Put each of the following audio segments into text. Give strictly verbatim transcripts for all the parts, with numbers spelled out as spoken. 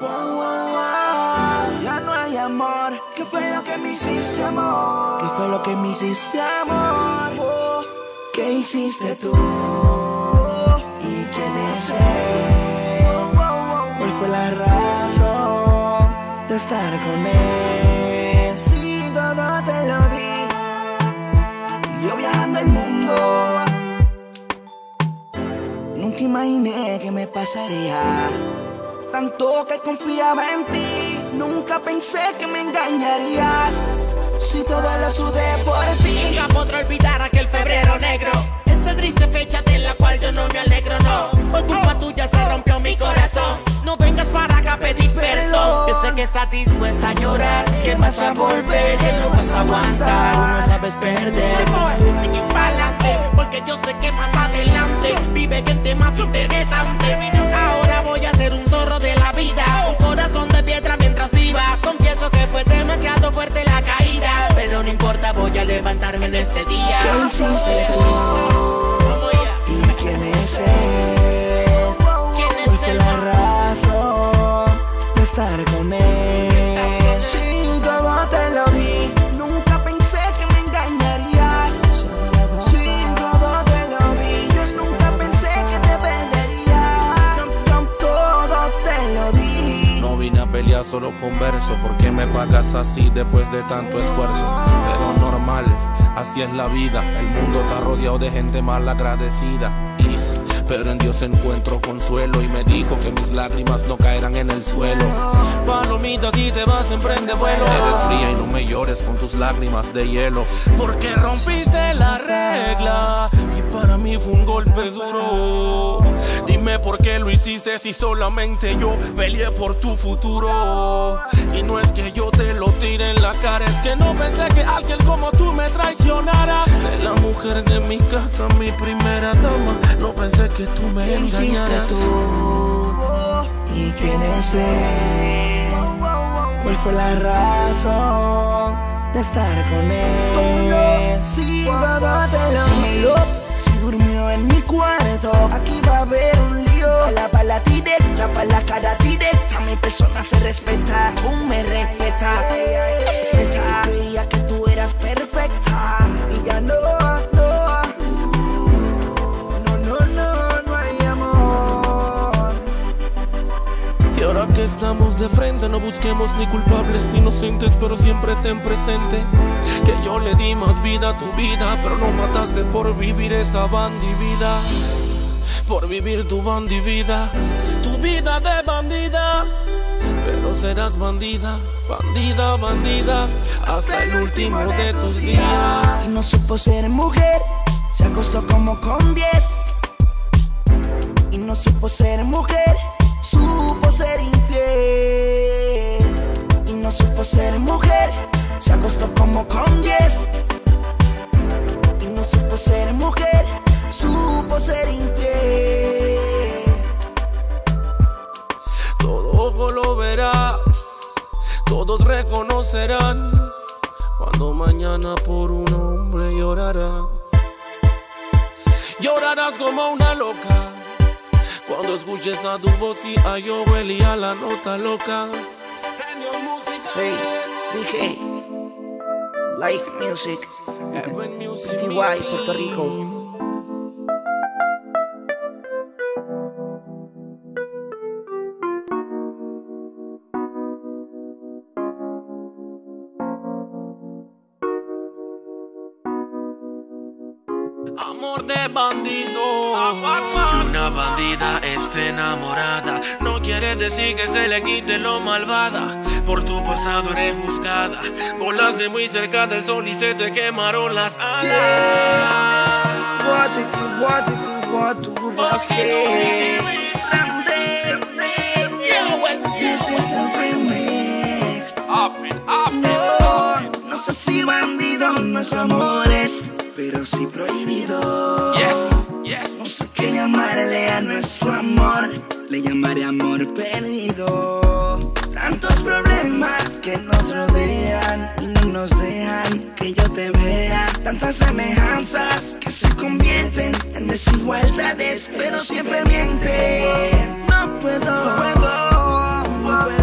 Wow, wow, wow. Ya no hay amor. ¿Qué fue lo que me hiciste, amor? ¿Qué fue lo que me hiciste, amor? Oh, ¿qué hiciste tú? ¿Y quién es él? ¿Cuál fue la razón de estar con él? Si todo te lo di, y yo viajando el mundo, nunca imaginé que me pasaría. Tanto que confiaba en ti, nunca pensé que me engañarías. Si todo lo sudé por ti. Nunca podré olvidar aquel febrero negro, esa triste fecha de la cual yo no me alegro, no. Por culpa tuya se rompió mi corazón. No vengas para acá a pedir perdón, que sé que estás dispuesta a llorar, que vas a volver, que no vas a aguantar, no sabes perder. Sigue pa'lante, porque yo sé que más adelante vive gente más interesante. Ahora voy a ser un zorro de la vida, un corazón de piedra mientras viva. Confieso que fue demasiado fuerte la caída, pero no importa, voy a levantarme en este día. ¿Qué hiciste tú? ¿Y quién es él? ¿Cuál fue la razón de estar con él? Si todo te lo di, nunca pensé que me engañarías. Si todo te lo di, yo nunca pensé que te perdería. Con todo te lo di. No vine a pelear, solo converso. ¿Por qué me pagas así después de tanto esfuerzo? Pero normal, así es la vida. El mundo está rodeado de gente mal agradecida. Is, pero en Dios encuentro consuelo, y me dijo que mis lágrimas no caerán en el suelo. Palomita, si te vas, emprende vuelo. Eres fría y no me llores con tus lágrimas de hielo. Porque rompiste la regla y para mí fue un golpe duro. Dime por qué lo hiciste si solamente yo peleé por tu futuro. Y no es que yo te lo tire en la cara, es que no pensé que alguien como tú me traicionara. De la mujer de mi casa, mi primera dama, no pensé que tú me ¿Qué engañaras. hiciste tú? ¿Y quién es él? ¿Cuál fue la razón de estar con él? Si todo te lo digo, si durmió en mi cuarto, aquí va a haber un lío. Pa' la bala directa, pa' la cara directa, mi persona se respeta, tú me respetas. Respeta, creía que tú eras perfecta y ya no, no. No, no, no, no hay amor. Y ahora que estamos de frente, no busquemos ni culpables ni inocentes, pero siempre ten presente que yo le di más vida a tu vida, pero no mataste por vivir esa bandivida. Por vivir tu bandivida, tu vida de bandida. Pero serás bandida, bandida, bandida, hasta el último de tus días. Y no supo ser mujer, se acostó como con diez. Y no supo ser mujer, supo ser infiel. Y no supo ser mujer, se acostó como con diez. Y no supo ser mujer, supo ser infiel. Todo ojo lo verá, todos reconocerán cuando mañana por un hombre llorarás. Llorarás como una loca cuando escuches a tu voz y a Joel y a la nota loca. Sí, dije Life Music, T Y, Puerto Rico. Amor de bandido. Y una bandida está enamorada, no quiere decir que se le quite lo malvada. Por tu pasado eres juzgada, volaste muy cerca del sol y se te quemaron las alas. Yeah. Guático, guático, guático, bosque. This is the remix. No, no sé si bandido nuestro amor es, pero sí prohibido. Yes, yes. No sé qué llamarle a nuestro amor, le llamaré amor perdido. Tantos problemas que nos rodean y no nos dejan que yo te vea. Tantas semejanzas que se convierten en desigualdades, pero siempre mienten. No puedo, no puedo, no puedo.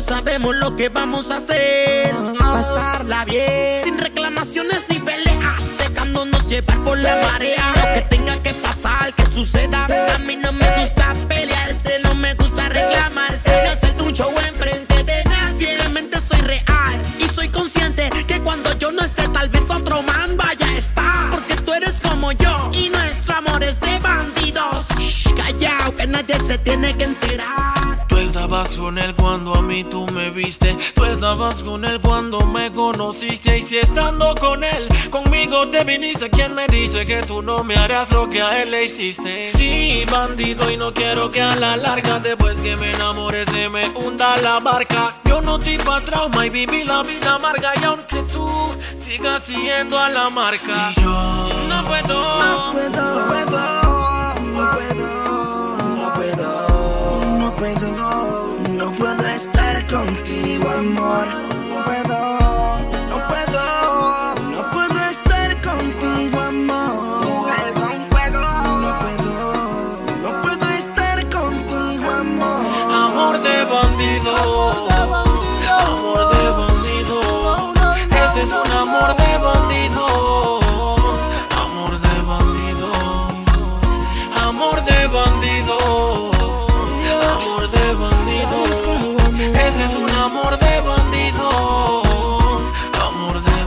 sabemos lo que vamos a hacer. Pasarla bien, sin reclamaciones ni peleas, dejándonos llevar por la marea. Lo que tenga que pasar, que suceda. A mí no me gusta pelearte, no me gusta reclamarte, ni hacerte un show enfrente de nadie. Realmente soy real y soy consciente que cuando yo no esté, tal vez otro man vaya a estar. Porque tú eres como yo y nuestro amor es de bandidos. Shh, callao, que nadie se tiene que enterar. Tú estabas con él cuando a mí tú me viste. Tú estabas con él cuando me conociste. Y si estando con él, conmigo te viniste, ¿quién me dice que tú no me harás lo que a él le hiciste? Sí, bandido, y no quiero que a la larga, después que me enamore, se me hunda la barca. Yo no te iba a trauma y viví la vida amarga. Y aunque tú sigas siguiendo a la marca, y yo no puedo, no puedo, no puedo, no puedo, no puedo. No puedo, no puedo estar contigo, amor. No puedo, no puedo, no puedo estar contigo, amor. No puedo, no puedo, no puedo estar contigo, amor. Amor de bandido, amor de bandido, ese es un amor de bandido. Amor de bandido, amor de bandido. Amor de bandido, ese es un amor de bandido. Amor de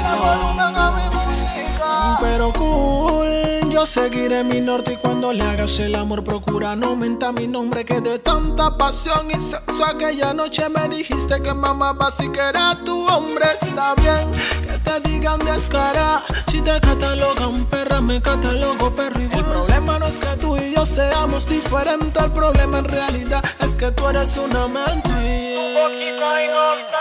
bandido. Pero cool, yo seguiré mi norte y cuando le hagas el amor procura no menta mi nombre, que de tanta pasión y sexo aquella noche me dijiste que mamá si que era tu hombre. Está bien que te digan descarada, si te catalogan perra me catalogo perro igual. El problema no es que tú y yo seamos diferentes, el problema en realidad es que tú eres una mente. Un poquito y no está.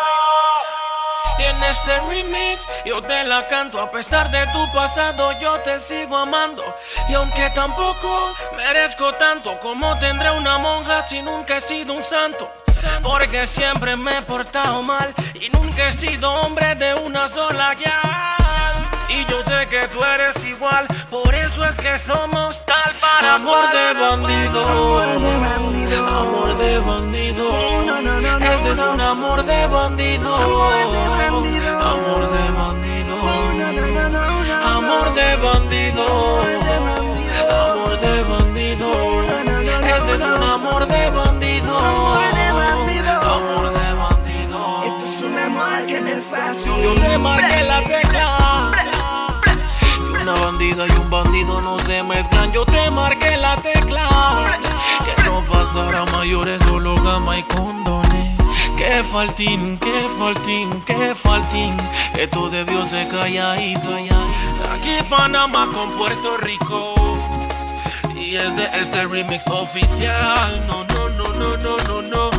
Y en este remix yo te la canto. A pesar de tu pasado yo te sigo amando. Y aunque tampoco merezco tanto, como tendré una monja si nunca he sido un santo? Porque siempre me he portado mal y nunca he sido hombre de una sola guial. Y yo sé que tú eres igual, por eso es que somos tal para amor de bandido. Amor de bandido, amor de bandido. No, no, no, no, ese es no. un amor de bandido. Amor de bandido, amor de bandido. No, no, no, no, no, amor de bandido. Amor de bandido. No, no, no, no, ese es un amor de bandido. Amor de bandido. Amor de bandido. Esto es un amor que no es fácil. Yo te marqué la tecla. Una bandida y un bandido no se mezclan. Yo te marqué la tecla. Que no pasará mayores, solo gama y condones. Que faltín, que faltín, que faltín. Esto debió ser calladito. Aquí Panamá con Puerto Rico. Y es de este remix oficial. No, no, no, no, no, no, no.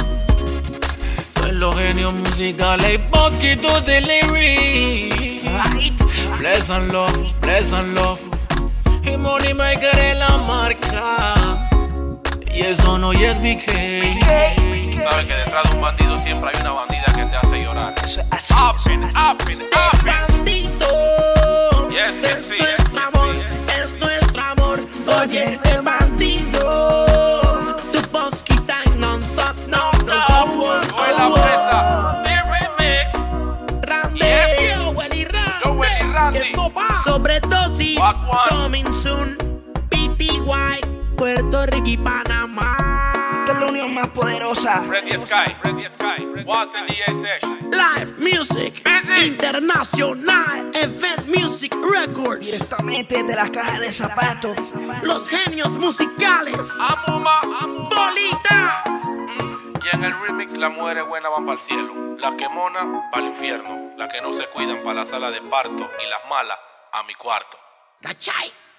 Soy los genios musicales y Bosky to the lyrics. Bless and love, bless and love. Y Money Maker es la marca. Y eso no es B K. Sabes que detrás de un bandido siempre hay una bandida que te hace llorar. Eso es así. Up in, up in, up in. Bandido, Yes, que es sí, yes, nuestro que amor, sí. es nuestro amor. Oye, de bandido, tu Bosky time non-stop, no, no, no, Fue la presa. The remix. Randy, Yes. Joel y Randy, Joel y Randy. que sopa. Sobredosis, Walk one. coming soon, P T Y, Puerto Rico y Panamá. Esta es la unión más poderosa. Freddy Sky, Freddy Sky. What's the D S H? Live Music Music. Internacional, Event Music Records, Directamente de las cajas de zapatos. los genios musicales, Amuma, Amuma. Bolita. Y en el remix las mujeres buenas van para el cielo, las que monas para el infierno, las que no se cuidan para la sala de parto y las malas a mi cuarto. ¿Cachai?